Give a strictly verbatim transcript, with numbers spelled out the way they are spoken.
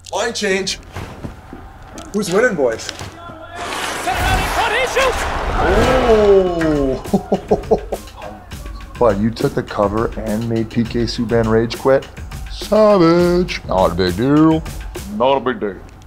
Line change. Who's winning, boys? Oh! But you took the cover and made P K Subban rage quit? Savage! Not a big deal. Not a big deal.